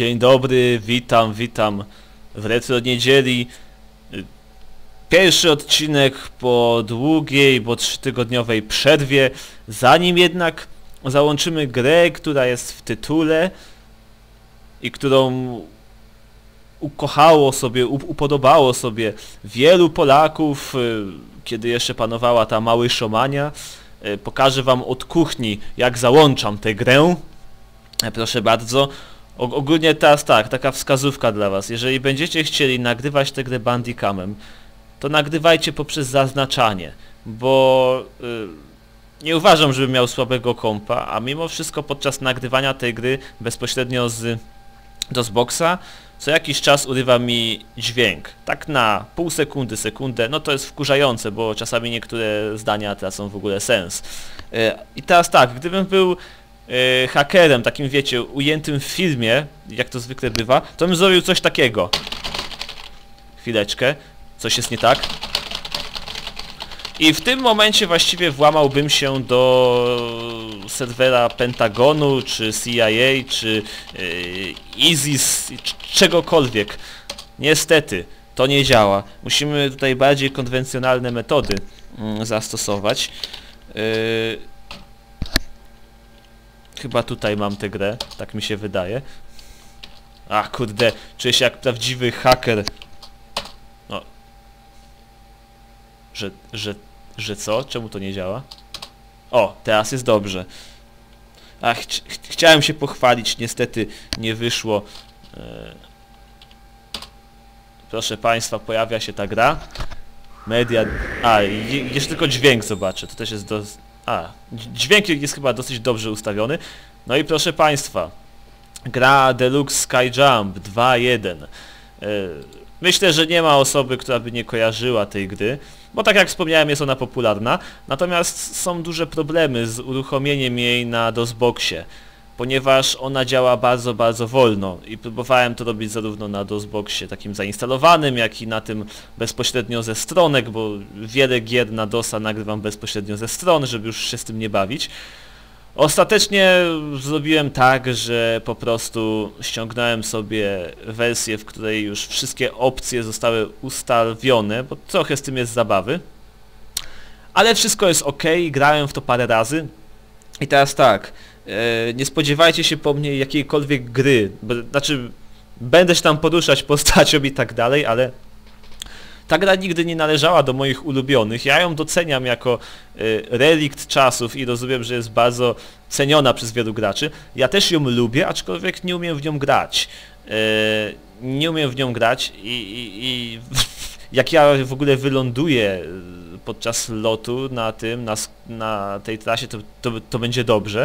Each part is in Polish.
Dzień dobry, witam w Retro Niedzieli. Pierwszy odcinek po długiej, bo 3-tygodniowej przerwie. Zanim jednak załączymy grę, która jest w tytule i którą upodobało sobie wielu Polaków, kiedy jeszcze panowała ta małyszomania. Pokażę wam od kuchni, jak załączam tę grę. Proszę bardzo. Ogólnie teraz tak, taka wskazówka dla was. Jeżeli będziecie chcieli nagrywać tę grę Bandicamem, to nagrywajcie poprzez zaznaczanie, bo nie uważam, żebym miał słabego kompa, a mimo wszystko podczas nagrywania tej gry bezpośrednio z DOSBoxa co jakiś czas urywa mi dźwięk. Tak na pół sekundy, sekundę, no to jest wkurzające, bo czasami niektóre zdania tracą w ogóle sens. I teraz tak, gdybym był hakerem, takim wiecie, ujętym w filmie, jak to zwykle bywa, to bym zrobił coś takiego. Chwileczkę, coś jest nie tak. I w tym momencie właściwie włamałbym się do serwera Pentagonu, czy CIA, czy ISIS, czegokolwiek. Niestety, to nie działa. Musimy tutaj bardziej konwencjonalne metody zastosować. Chyba tutaj mam tę grę, tak mi się wydaje. Ach kurde, czuję się jak prawdziwy haker. No. Że co? Czemu to nie działa? O, teraz jest dobrze. Ach, chciałem się pochwalić, niestety nie wyszło. Proszę państwa, pojawia się ta gra. Media... jeszcze tylko dźwięk zobaczę, to też jest do... dźwięk jest chyba dosyć dobrze ustawiony. No i proszę państwa, gra Deluxe Skyjump 2.1. Myślę, że nie ma osoby, która by nie kojarzyła tej gry, bo tak jak wspomniałem, jest ona popularna, natomiast są duże problemy z uruchomieniem jej na DOSBoxie, ponieważ ona działa bardzo wolno i próbowałem to robić zarówno na DOSBoxie takim zainstalowanym, jak i na tym bezpośrednio ze stronek, bo wiele gier na DOSa nagrywam bezpośrednio ze stron, żeby już się z tym nie bawić. Ostatecznie zrobiłem tak, że po prostu ściągnąłem sobie wersję, w której już wszystkie opcje zostały ustawione, bo trochę z tym jest zabawy. Ale wszystko jest ok, grałem w to parę razy. I teraz tak, nie spodziewajcie się po mnie jakiejkolwiek gry, znaczy będę się tam poruszać postacią i tak dalej, ale ta gra nigdy nie należała do moich ulubionych. Ja ją doceniam jako relikt czasów i rozumiem, że jest bardzo ceniona przez wielu graczy. Ja też ją lubię, aczkolwiek nie umiem w nią grać. Nie umiem w nią grać i jak ja w ogóle wyląduję podczas lotu na tej trasie, to będzie dobrze.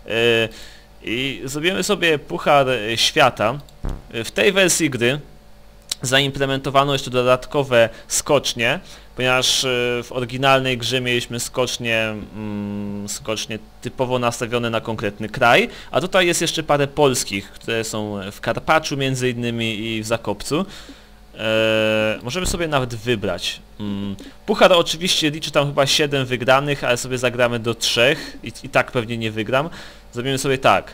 I zrobimy sobie Puchar Świata. W tej wersji gry zaimplementowano jeszcze dodatkowe skocznie, ponieważ w oryginalnej grze mieliśmy skocznie typowo nastawione na konkretny kraj, a tutaj jest jeszcze parę polskich, które są w Karpaczu między innymi i w Zakopcu. Możemy sobie nawet wybrać. Puchar oczywiście liczy tam chyba 7 wygranych, ale sobie zagramy do 3 i tak pewnie nie wygram. Zrobimy sobie tak.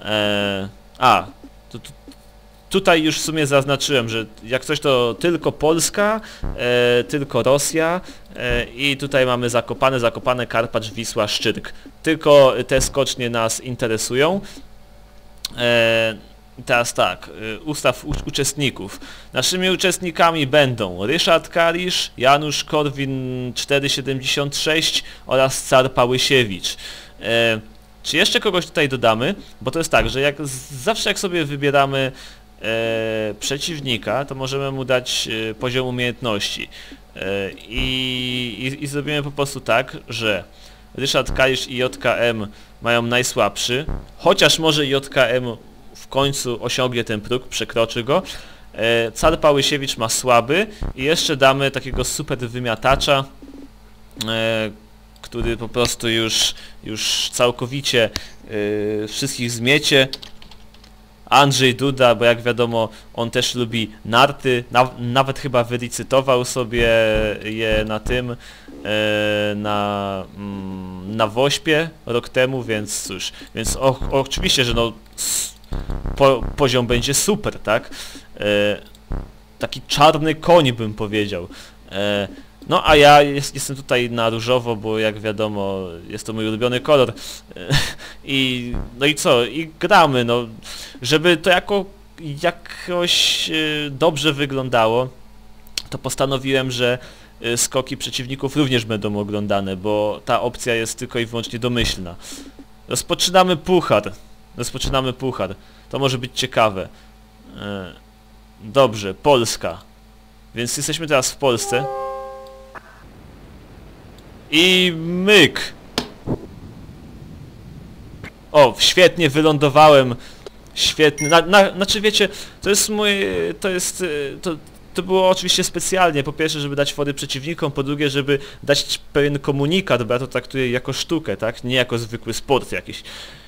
Tutaj już w sumie zaznaczyłem, że jak coś to tylko Polska, tylko Rosja i tutaj mamy Zakopane, Karpacz, Wisła, Szczyrk. Tylko te skocznie nas interesują. Teraz tak, ustaw uczestników. Naszymi uczestnikami będą Ryszard Kalisz, Janusz Korwin 476 oraz Car Pałysiewicz. Czy jeszcze kogoś tutaj dodamy? Bo to jest tak, że zawsze jak sobie wybieramy przeciwnika, to możemy mu dać poziom umiejętności. I zrobimy po prostu tak, że Ryszard Kalisz i JKM mają najsłabszy, chociaż może JKM w końcu osiągnie ten próg, przekroczy go. Car Pałysiewicz ma słaby i jeszcze damy takiego super wymiatacza, który po prostu już całkowicie wszystkich zmiecie. Andrzej Duda, bo jak wiadomo on też lubi narty, nawet chyba wylicytował sobie je na tym, na Wośpie rok temu, więc cóż, oczywiście, że no poziom będzie super, tak? Taki czarny koń, bym powiedział. No a ja jestem tutaj na różowo, bo jak wiadomo jest to mój ulubiony kolor. No i co? I gramy, no. Żeby to jakoś dobrze wyglądało, to postanowiłem, że skoki przeciwników również będą oglądane, bo ta opcja jest tylko i wyłącznie domyślna. Rozpoczynamy puchar. To może być ciekawe. Dobrze, Polska. Więc jesteśmy teraz w Polsce. I myk! O, świetnie wylądowałem. Świetnie. Znaczy wiecie, to było oczywiście specjalnie, po pierwsze, żeby dać fory przeciwnikom, po drugie, żeby dać pewien komunikat, bo ja to traktuję jako sztukę, tak? Nie jako zwykły sport jakiś.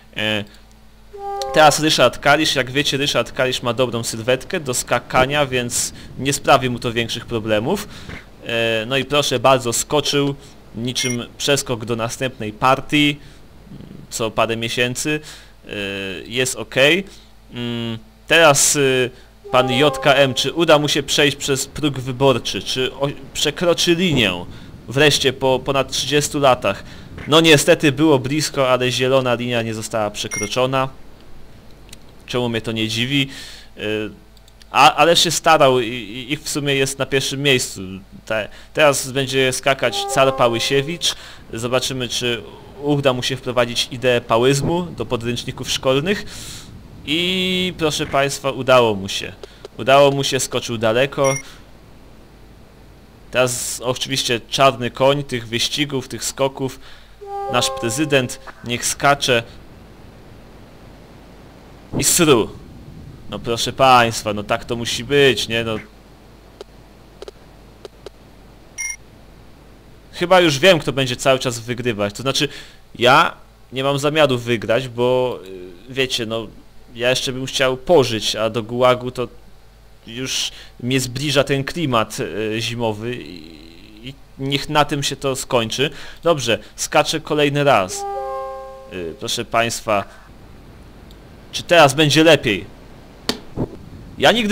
Teraz Ryszard Kalisz, jak wiecie, Ryszard Kalisz ma dobrą sylwetkę do skakania, więc nie sprawi mu to większych problemów. No i proszę bardzo, skoczył niczym przeskok do następnej partii, co parę miesięcy, jest ok. Teraz pan JKM, czy uda mu się przejść przez próg wyborczy, czy przekroczy linię wreszcie po ponad 30 latach. No niestety było blisko, ale zielona linia nie została przekroczona. Czemu mnie to nie dziwi? Ale się starał i w sumie jest na pierwszym miejscu. Teraz będzie skakać Car Pałysiewicz. Zobaczymy, czy uda mu się wprowadzić ideę pałyzmu do podręczników szkolnych. I proszę Państwa, udało mu się. Udało mu się, skoczył daleko. Teraz oczywiście czarny koń tych wyścigów, tych skoków. Nasz prezydent niech skacze. I sru. No proszę Państwa, no tak to musi być, nie? No. Chyba już wiem, kto będzie cały czas wygrywać. To znaczy, ja nie mam zamiaru wygrać, bo wiecie, no ja jeszcze bym chciał pożyć, a do gułagu to już mnie zbliża ten klimat zimowy i niech na tym się to skończy. Dobrze, skaczę kolejny raz. Proszę Państwa, czy teraz będzie lepiej? Ja nigdy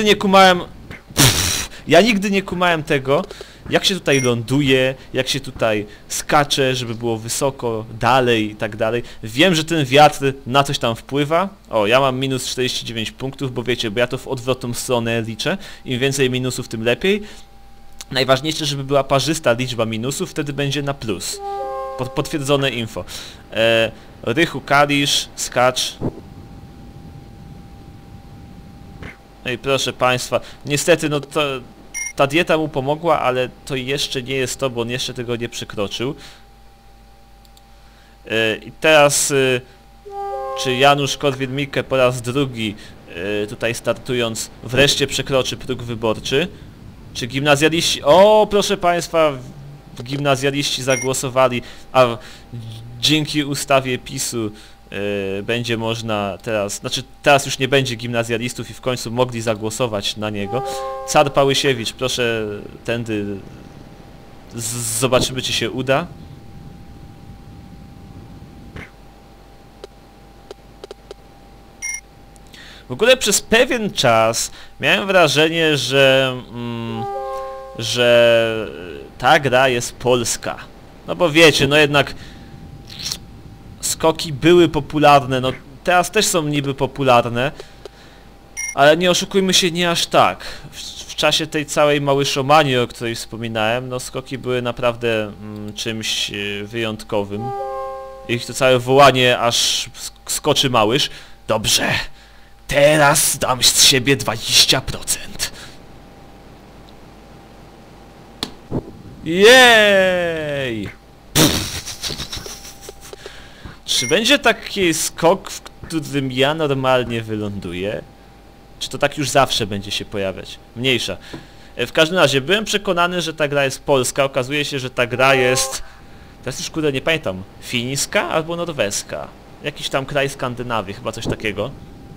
nie kumałem tego, jak się tutaj ląduje, jak się tutaj skacze, żeby było wysoko, dalej i tak dalej. Wiem, że ten wiatr na coś tam wpływa. O, ja mam minus 49 punktów, bo wiecie, bo ja to w odwrotną stronę liczę. Im więcej minusów, tym lepiej. Najważniejsze, żeby była parzysta liczba minusów, wtedy będzie na plus. Potwierdzone info. Rychu Kalisz, skacz. No i proszę Państwa, niestety no to... Ta dieta mu pomogła, ale to jeszcze nie jest to, bo on jeszcze tego nie przekroczył. I teraz czy Janusz Korwin-Mikke po raz drugi tutaj startując wreszcie przekroczy próg wyborczy? Czy gimnazjaliści... O, proszę Państwa, gimnazjaliści zagłosowali, a dzięki ustawie PiS-u będzie można teraz, znaczy teraz już nie będzie gimnazjalistów i w końcu mogli zagłosować na niego. Car Pałysiewicz, proszę tędy, zobaczymy, czy się uda. W ogóle przez pewien czas miałem wrażenie, że ta gra jest polska. No bo wiecie, no jednak skoki były popularne, no teraz też są niby popularne, ale nie oszukujmy się, nie aż tak. W czasie tej całej małyszomanii, o której wspominałem, no skoki były naprawdę czymś wyjątkowym. Ich to całe wołanie aż skoczy małysz. Dobrze, teraz dam z siebie 20%. Jej! Czy będzie taki skok, w którym ja normalnie wyląduję? Czy to tak już zawsze będzie się pojawiać? Mniejsza. W każdym razie, byłem przekonany, że ta gra jest polska. Okazuje się, że ta gra jest... Teraz już kurde nie pamiętam. Fińska albo norweska. Jakiś tam kraj Skandynawii, chyba coś takiego.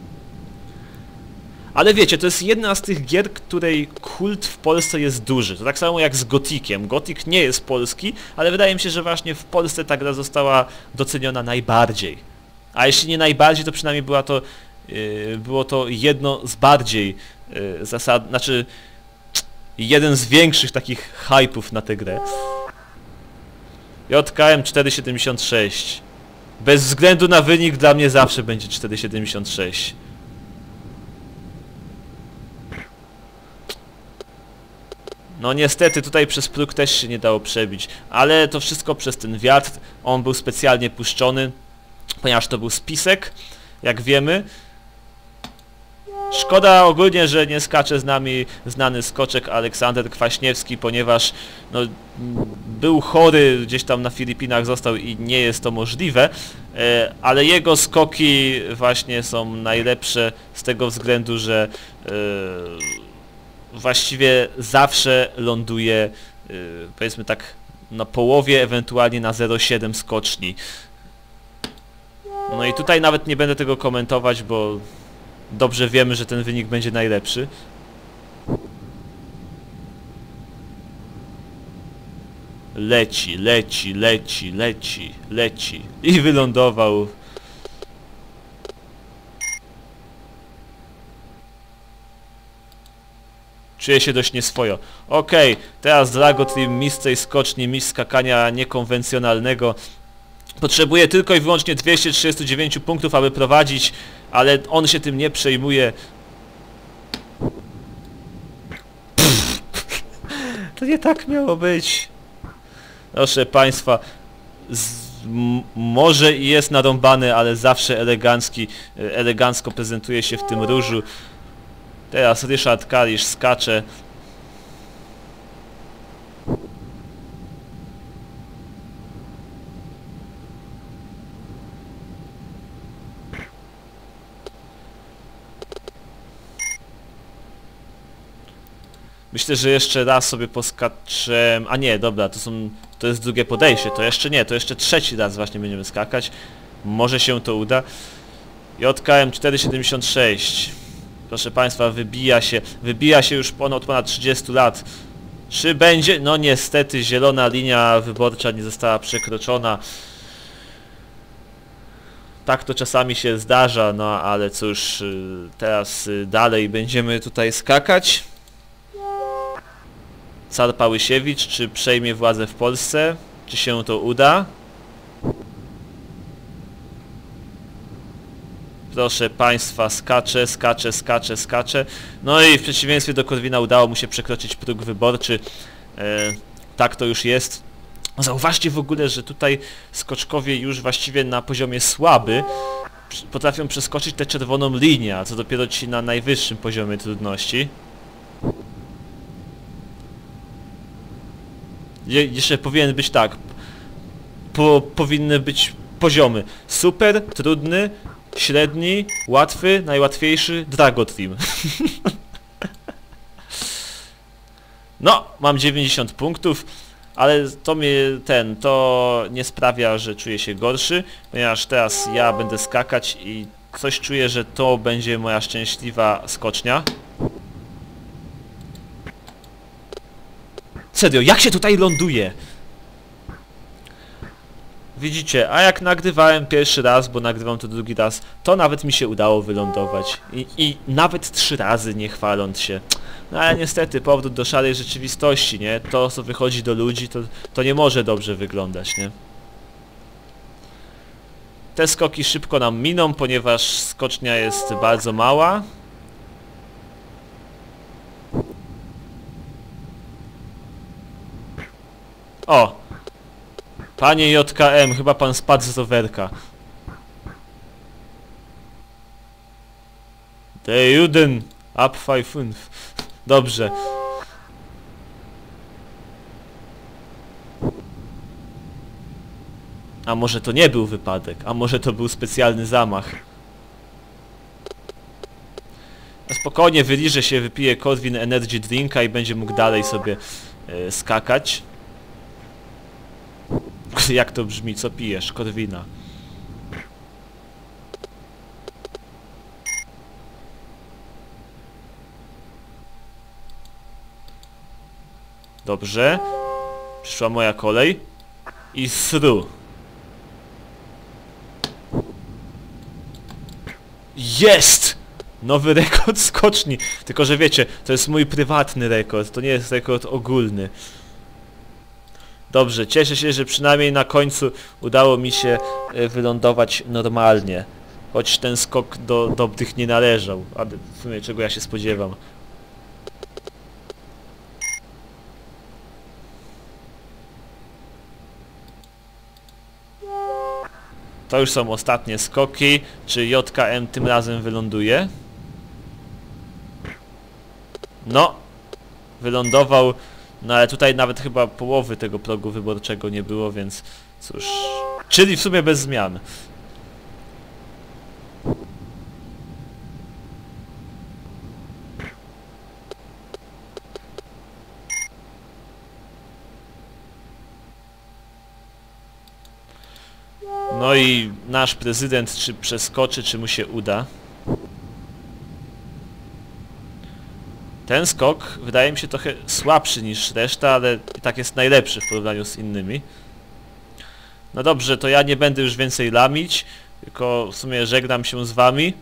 Ale wiecie, to jest jedna z tych gier, której kult w Polsce jest duży. To tak samo jak z Gotikiem. Gotik nie jest polski, ale wydaje mi się, że właśnie w Polsce ta gra została doceniona najbardziej. A jeśli nie najbardziej, to przynajmniej była to było to jedno z bardziej znaczy jeden z większych takich hype'ów na tę grę. JKM 4,76. Bez względu na wynik dla mnie zawsze będzie 4,76. No niestety tutaj przez próg też się nie dało przebić, ale to wszystko przez ten wiatr. On był specjalnie puszczony, ponieważ to był spisek, jak wiemy. Szkoda ogólnie, że nie skacze z nami znany skoczek Aleksander Kwaśniewski, ponieważ no, był chory, gdzieś tam na Filipinach został i nie jest to możliwe, ale jego skoki właśnie są najlepsze z tego względu, że właściwie zawsze ląduje, powiedzmy tak, na połowie, ewentualnie na 0,7 skoczni. No i tutaj nawet nie będę tego komentować, bo dobrze wiemy, że ten wynik będzie najlepszy. Leci, leci, leci, leci, leci. I wylądował. Czuję się dość nieswojo. Okej, teraz Dragotrim, mistrz tej skoczni, mistrz skakania niekonwencjonalnego. Potrzebuje tylko i wyłącznie 239 punktów, aby prowadzić, ale on się tym nie przejmuje. To nie tak miało być. Proszę Państwa, może i jest narąbany, ale zawsze elegancko prezentuje się w tym różu. Teraz Ryszard Kalisz skacze. Myślę, że jeszcze raz sobie poskaczę... A nie, dobra, to jest drugie podejście, to jeszcze nie, to jeszcze trzeci raz właśnie będziemy skakać. Może się to uda. JKM 4,76. Proszę Państwa, wybija się już ponad 30 lat. Czy będzie? No niestety zielona linia wyborcza nie została przekroczona. Tak to czasami się zdarza, no ale cóż, teraz dalej będziemy tutaj skakać. Car Pałysiewicz, czy przejmie władzę w Polsce? Czy się to uda? Proszę Państwa, skacze. No i w przeciwieństwie do Korwina udało mu się przekroczyć próg wyborczy. Tak to już jest. Zauważcie w ogóle, że tutaj skoczkowie już właściwie na poziomie słaby potrafią przeskoczyć tę czerwoną linię, a co dopiero ci na najwyższym poziomie trudności. Jeszcze powinien być tak. Powinny być poziomy. Super, trudny, średni, łatwy, najłatwiejszy, Dragotrim. No, mam 90 punktów, ale to nie sprawia, że czuję się gorszy, ponieważ teraz ja będę skakać i coś czuję, że to będzie moja szczęśliwa skocznia. Serio, jak się tutaj ląduje? Widzicie, a jak nagrywałem pierwszy raz, bo nagrywam to drugi raz, to nawet mi się udało wylądować. I nawet 3 razy, nie chwaląc się. No ale niestety, powrót do szarej rzeczywistości, nie? To, co wychodzi do ludzi, to nie może dobrze wyglądać, nie? Te skoki szybko nam miną, ponieważ skocznia jest bardzo mała. O! Panie JKM, chyba pan spadł z rowerka. Der Juden, up 5-5. Dobrze. A może to nie był wypadek, a może to był specjalny zamach. No spokojnie, wyliże się, wypije Korwin Energy Drinka i będzie mógł dalej sobie skakać. Jak to brzmi? Co pijesz? Korwina. Dobrze. Przyszła moja kolej. I sru. Jest! Nowy rekord skoczni. Tylko że wiecie, to jest mój prywatny rekord, to nie jest rekord ogólny. Dobrze, cieszę się, że przynajmniej na końcu udało mi się wylądować normalnie. Choć ten skok do dobrych nie należał, ale w sumie czego ja się spodziewam. To już są ostatnie skoki. Czy JKM tym razem wyląduje? No, wylądował, no ale tutaj nawet chyba połowy tego progu wyborczego nie było, więc cóż. Czyli w sumie bez zmian. No i nasz prezydent czy przeskoczy, czy mu się uda. Ten skok wydaje mi się trochę słabszy niż reszta, ale i tak jest najlepszy w porównaniu z innymi. No dobrze, to ja nie będę już więcej lamić, tylko w sumie żegnam się z wami.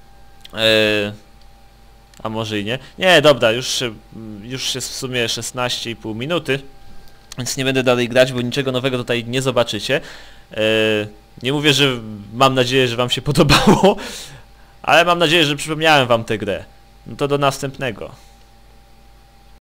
A może i nie? Nie, dobra, już jest w sumie 16,5 minuty. Więc nie będę dalej grać, bo niczego nowego tutaj nie zobaczycie. Nie mówię, że mam nadzieję, że wam się podobało, ale mam nadzieję, że przypomniałem wam tę grę. No to do następnego.